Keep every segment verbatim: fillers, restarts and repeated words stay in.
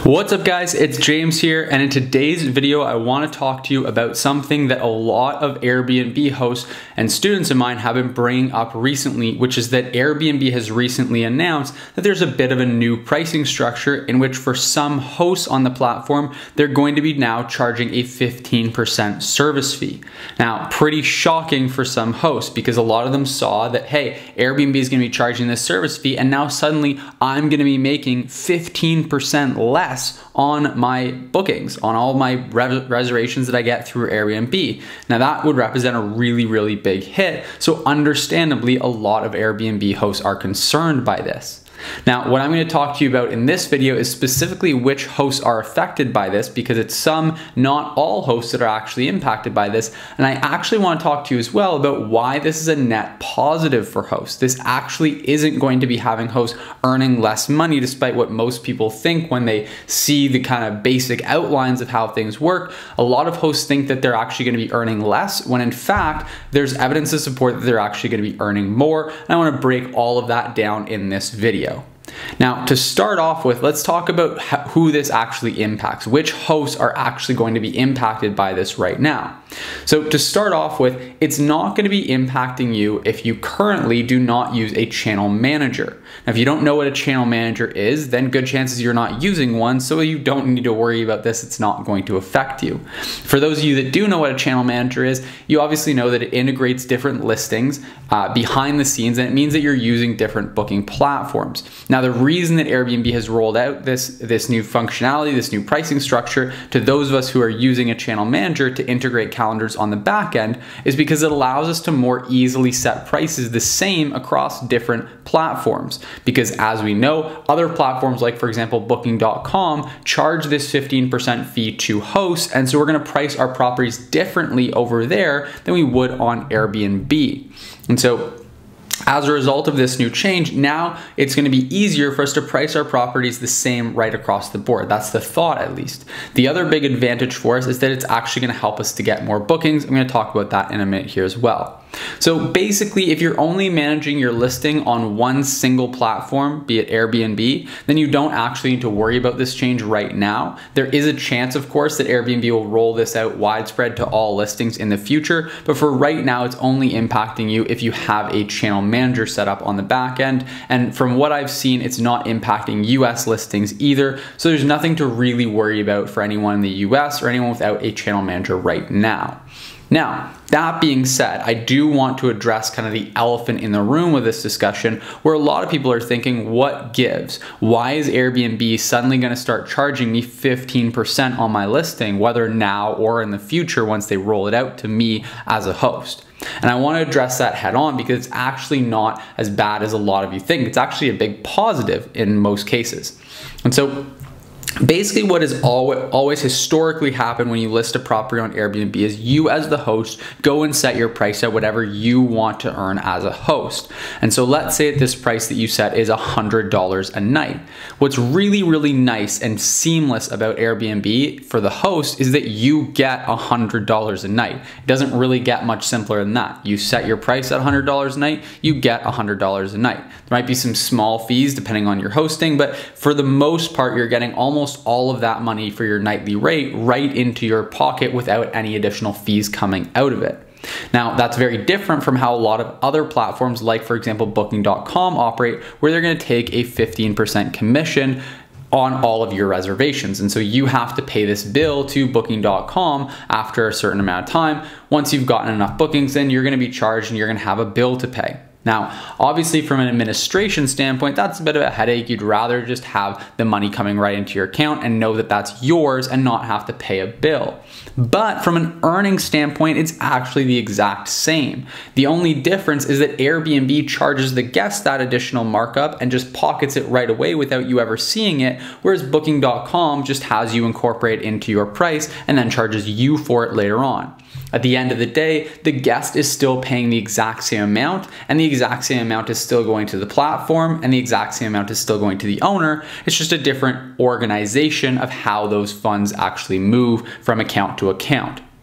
What's up guys, it's James here, and in today's video I want to talk to you about something that a lot of Airbnb hosts and students of mine have been bringing up recently, which is that Airbnb has recently announced that there's a bit of a new pricing structure in which for some hosts on the platform, they're going to be now charging a fifteen percent service fee. Now, pretty shocking for some hosts because a lot of them saw that, hey, Airbnb is going to be charging this service fee and now suddenly I'm going to be making fifteen percent less on my bookings, on all my res reservations that I get through Airbnb. Now that would represent a really, really big hit. So understandably, a lot of Airbnb hosts are concerned by this. Now, what I'm going to talk to you about in this video is specifically which hosts are affected by this, because it's some, not all hosts that are actually impacted by this. And I actually want to talk to you as well about why this is a net positive for hosts. This actually isn't going to be having hosts earning less money, despite what most people think when they see the kind of basic outlines of how things work. A lot of hosts think that they're actually going to be earning less, when in fact, there's evidence to support that they're actually going to be earning more. And I want to break all of that down in this video. Now, to start off with, let's talk about who this actually impacts. Which hosts are actually going to be impacted by this right now? So to start off with, it's not going to be impacting you if you currently do not use a channel manager. Now, if you don't know what a channel manager is, then good chances you're not using one, so you don't need to worry about this. It's not going to affect you. For those of you that do know what a channel manager is, you obviously know that it integrates different listings uh, behind the scenes, and it means that you're using different booking platforms. Now, the reason that Airbnb has rolled out this, this new functionality, this new pricing structure to those of us who are using a channel manager to integrate calendars on the back end is because it allows us to more easily set prices the same across different platforms. Because as we know, other platforms like, for example, booking dot com charge this fifteen percent fee to hosts, and so we're going to price our properties differently over there than we would on Airbnb. And so as a result of this new change, now it's going to be easier for us to price our properties the same right across the board. That's the thought, at least. The other big advantage for us is that it's actually going to help us to get more bookings. I'm going to talk about that in a minute here as well. So basically, if you're only managing your listing on one single platform, be it Airbnb, then you don't actually need to worry about this change right now. There is a chance, of course, that Airbnb will roll this out widespread to all listings in the future, but for right now, it's only impacting you if you have a channel manager set up on the back end. And from what I've seen, it's not impacting U S listings either. So there's nothing to really worry about for anyone in the U S or anyone without a channel manager right now. Now, that being said, I do want to address kind of the elephant in the room with this discussion, where a lot of people are thinking, what gives? Why is Airbnb suddenly going to start charging me fifteen percent on my listing, whether now or in the future once they roll it out to me as a host? And I want to address that head on because it's actually not as bad as a lot of you think. It's actually a big positive in most cases. And so basically, what has always historically happened when you list a property on Airbnb is you as the host go and set your price at whatever you want to earn as a host. And so let's say that this price that you set is one hundred dollars a night. What's really, really nice and seamless about Airbnb for the host is that you get one hundred dollars a night. It doesn't really get much simpler than that. You set your price at one hundred dollars a night, you get one hundred dollars a night. There might be some small fees depending on your hosting, but for the most part, you're getting almost all of that money for your nightly rate right into your pocket without any additional fees coming out of it. Now, that's very different from how a lot of other platforms like, for example, booking dot com operate, where they're going to take a fifteen percent commission on all of your reservations. And so you have to pay this bill to booking dot com after a certain amount of time. Once you've gotten enough bookings, then you're going to be charged and you're going to have a bill to pay. Now, obviously from an administration standpoint, that's a bit of a headache. You'd rather just have the money coming right into your account and know that that's yours and not have to pay a bill. But from an earning standpoint, it's actually the exact same. The only difference is that Airbnb charges the guest that additional markup and just pockets it right away without you ever seeing it, whereas booking dot com just has you incorporate into your price and then charges you for it later on. At the end of the day, the guest is still paying the exact same amount, and the exact same amount is still going to the platform, and the exact same amount is still going to the owner. It's just a different organization of how those funds actually move from account to account.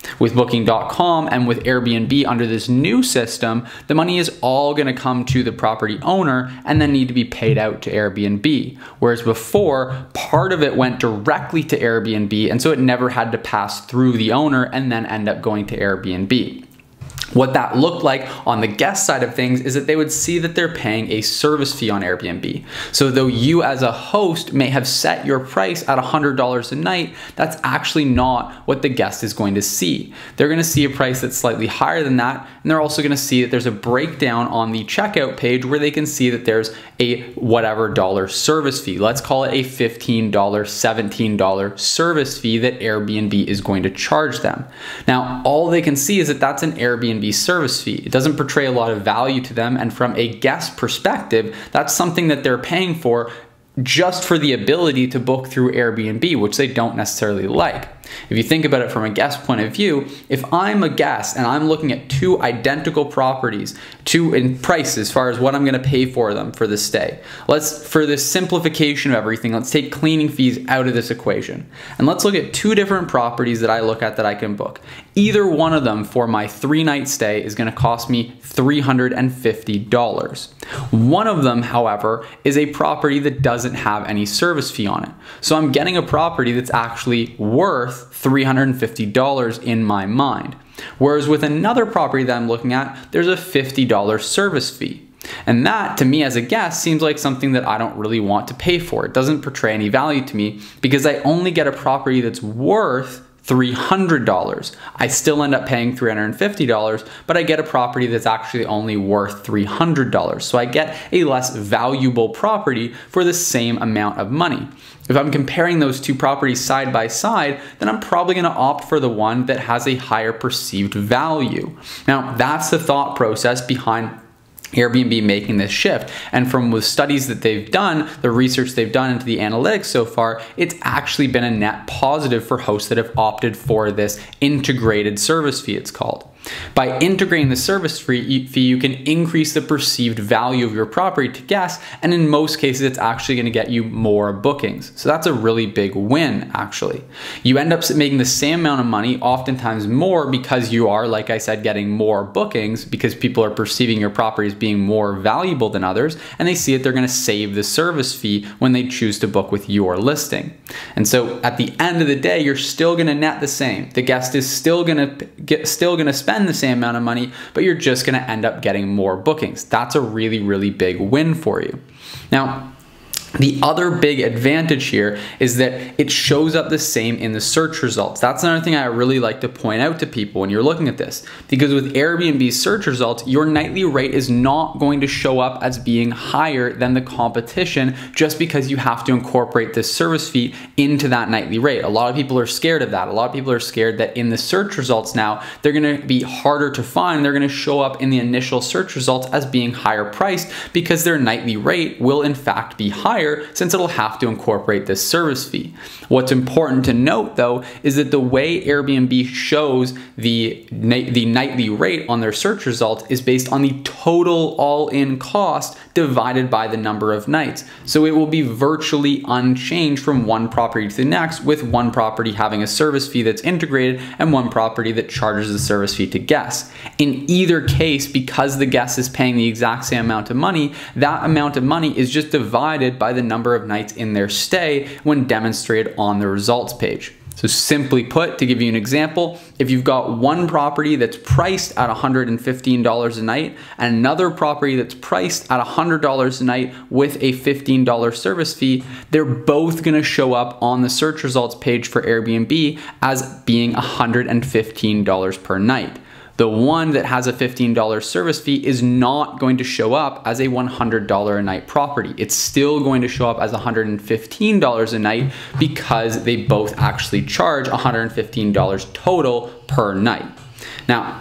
With booking dot com and with Airbnb under this new system, the money is all going to come to the property owner and then need to be paid out to Airbnb. Whereas before, part of it went directly to Airbnb, and so it never had to pass through the owner and then end up going to Airbnb. What that looked like on the guest side of things is that they would see that they're paying a service fee on Airbnb. So though you as a host may have set your price at one hundred dollars a night, that's actually not what the guest is going to see. They're going to see a price that's slightly higher than that, and they're also going to see that there's a breakdown on the checkout page where they can see that there's a whatever dollar service fee. Let's call it a fifteen dollars, seventeen dollars service fee that Airbnb is going to charge them. Now, all they can see is that that's an Airbnb service fee. It doesn't portray a lot of value to them, and from a guest perspective, that's something that they're paying for just for the ability to book through Airbnb, which they don't necessarily like. If you think about it from a guest point of view, if I'm a guest and I'm looking at two identical properties, two in price as far as what I'm going to pay for them for the stay. Let's, for this simplification of everything, let's take cleaning fees out of this equation. And let's look at two different properties that I look at that I can book. Either one of them for my three night stay is going to cost me three hundred fifty dollars. One of them, however, is a property that doesn't have any service fee on it. So I'm getting a property that's actually worth three hundred fifty dollars in my mind. Whereas with another property that I'm looking at, there's a fifty dollar service fee. And that, to me as a guest, seems like something that I don't really want to pay for. It doesn't portray any value to me because I only get a property that's worth three hundred dollars. I still end up paying three hundred fifty dollars, but I get a property that's actually only worth three hundred dollars. So I get a less valuable property for the same amount of money. If I'm comparing those two properties side by side, then I'm probably going to opt for the one that has a higher perceived value. Now, that's the thought process behind Airbnb making this shift. And from the studies that they've done, the research they've done into the analytics so far, it's actually been a net positive for hosts that have opted for this integrated service fee, it's called. By integrating the service fee, you can increase the perceived value of your property to guests, and in most cases, it's actually going to get you more bookings. So that's a really big win, actually. You end up making the same amount of money, oftentimes more, because you are, like I said, getting more bookings because people are perceiving your property as being more valuable than others, and they see that they're going to save the service fee when they choose to book with your listing. And so at the end of the day, you're still going to net the same. The guest is still going to get, still going to spend the same amount of money, but you're just going to end up getting more bookings. That's a really, really big win for you. Now, the other big advantage here is that it shows up the same in the search results. That's another thing I really like to point out to people when you're looking at this, because with Airbnb's search results, your nightly rate is not going to show up as being higher than the competition just because you have to incorporate this service fee into that nightly rate. A lot of people are scared of that. A lot of people are scared that in the search results now, they're going to be harder to find. They're going to show up in the initial search results as being higher priced because their nightly rate will in fact be higher, since it'll have to incorporate this service fee. What's important to note though is that the way Airbnb shows the, the nightly rate on their search result is based on the total all-in cost divided by the number of nights. So it will be virtually unchanged from one property to the next, with one property having a service fee that's integrated and one property that charges the service fee to guests. In either case, because the guest is paying the exact same amount of money, that amount of money is just divided by the number of nights in their stay when demonstrated on the results page. So simply put, to give you an example, if you've got one property that's priced at one hundred fifteen dollars a night and another property that's priced at one hundred dollars a night with a fifteen dollar service fee, they're both going to show up on the search results page for Airbnb as being one hundred fifteen dollars per night. The one that has a fifteen dollar service fee is not going to show up as a one hundred dollar a night property. It's still going to show up as one hundred fifteen dollars a night because they both actually charge one hundred fifteen dollars total per night. Now,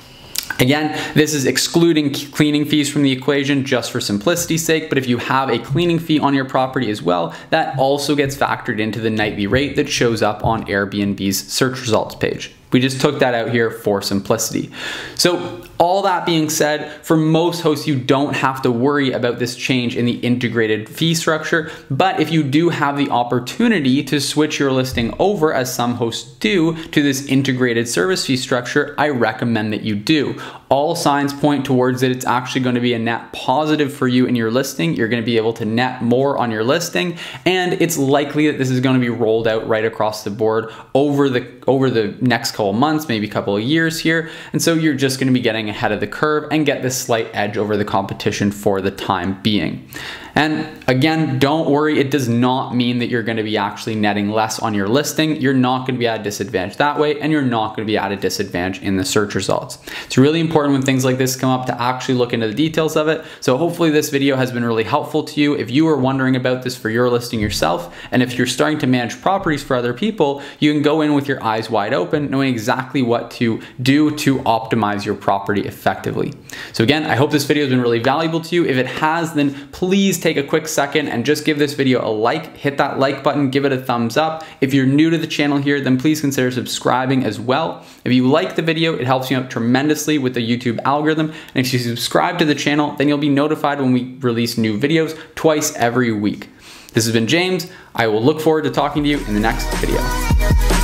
again, this is excluding cleaning fees from the equation just for simplicity's sake, but if you have a cleaning fee on your property as well, that also gets factored into the nightly rate that shows up on Airbnb's search results page. We just took that out here for simplicity. So All that being said, for most hosts, you don't have to worry about this change in the integrated fee structure, but if you do have the opportunity to switch your listing over, as some hosts do, to this integrated service fee structure, I recommend that you do. All signs point towards that it's actually going to be a net positive for you in your listing. You're going to be able to net more on your listing, and it's likely that this is going to be rolled out right across the board over the over the next couple months, maybe a couple of years here. And so you're just going to be getting ahead of the curve and get this slight edge over the competition for the time being. And again, don't worry, it does not mean that you're going to be actually netting less on your listing. You're not going to be at a disadvantage that way, and you're not going to be at a disadvantage in the search results. It's really important when things like this come up to actually look into the details of it. So hopefully this video has been really helpful to you. If you are wondering about this for your listing yourself, and if you're starting to manage properties for other people, you can go in with your eyes wide open, knowing exactly what to do to optimize your property effectively. So again, I hope this video has been really valuable to you. If it has, then please take a quick second and just give this video a like. Hit that like button, give it a thumbs up. If you're new to the channel here, then please consider subscribing as well. If you like the video, it helps me out tremendously with the YouTube algorithm. And if you subscribe to the channel, then you'll be notified when we release new videos twice every week. This has been James. I will look forward to talking to you in the next video.